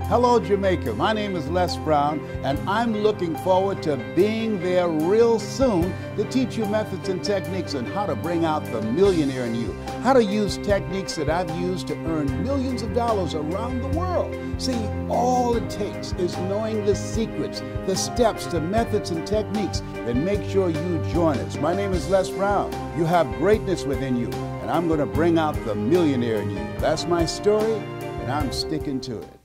Hello, Jamaica. My name is Les Brown, and I'm looking forward to being there real soon to teach you methods and techniques on how to bring out the millionaire in you, how to use techniques that I've used to earn millions of dollars around the world. See, all it takes is knowing the secrets, the steps, the methods and techniques that make sure you join us. My name is Les Brown. You have greatness within you, and I'm going to bring out the millionaire in you. That's my story, and I'm sticking to it.